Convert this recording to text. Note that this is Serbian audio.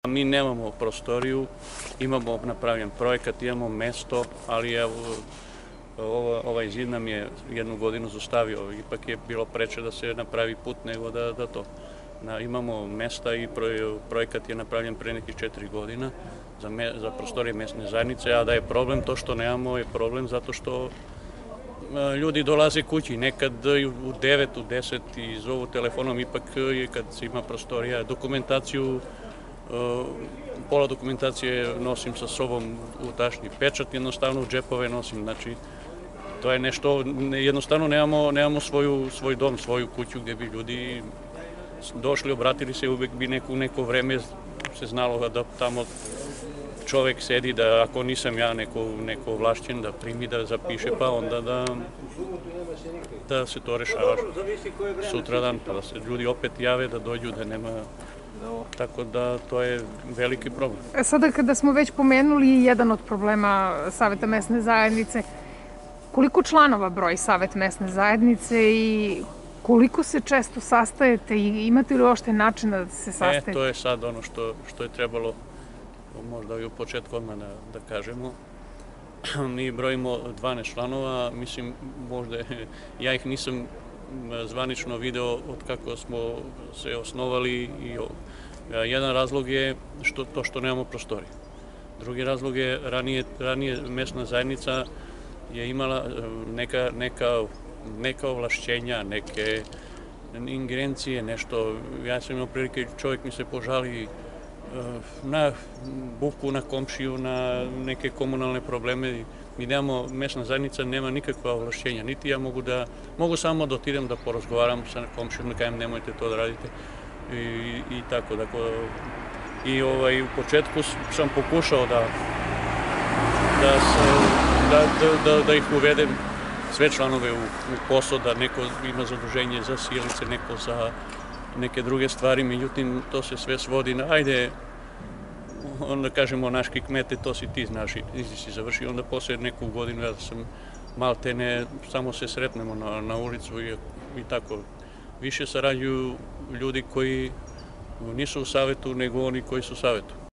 Mi nemamo prostoriju, imamo napravljen projekat, imamo mesto, ali ovaj zid nam je 1 godinu zaustavio. Ipak je bilo preče da se napravi put nego da to. Imamo mesta i projekat je napravljen pre nekih 4 godina za prostorije mesne zajednice, a da je problem to što nemamo je problem zato što ljudi dolaze kući, nekad u 9, u 10 i zovu telefonom, ipak je kad se ima prostorija, dokumentaciju, pola dokumentacije nosim sa sobom u tašni, pečat jednostavno u džepove nosim, znači to je nešto, jednostavno nemamo svoj dom, svoju kuću gde bi ljudi došli, obratili se, uvek bi neko vreme se znalo da tamo čovek sedi, da ako nisam ja neko ovlašćen da primi, da zapiše, pa onda da se to rešava sutradan, pa da se ljudi opet jave, da dođu, da nema, tako da to je veliki problem. Sada kada smo već pomenuli jedan od problema Saveta mesne zajednice, koliko članova broji Savet mesne zajednice i koliko se često sastajete i imate li uopšte načina da se sastajete? To je sad ono što je trebalo možda i u početku odmah da kažemo. Mi brojimo 12 članova, mislim, možda ja ih nisam zvanično video od kako smo se osnovali. Jedan razlog je to što nemamo prostorije. Drugi razlog je ranije mesna zajednica je imala neka ovlašćenja, neke ingerencije, nešto. Ja sam imao prilike, čovjek mi se požali na buku, na komšiju, na neke komunalne probleme. Mi nemamo, mesna zajednica nema nikakva ovlašćenja, niti ja mogu samo da otirem da porazgovaram sa komšijom, da kajem nemojte to da radite i tako. I u početku sam pokušao da ih uvedem sve članove u posao, da neko ima zaduženje za sjelice, neko za neke druge stvari, međutim to se sve svodi na ajde, onda kažemo naški kmete, to si ti znaš, ti si završio, onda posle neku godinu ja sam maltene, samo se sretnemo na ulicu i tako. Više sarađuju ljudi koji nisu u savetu nego oni koji su u savetu.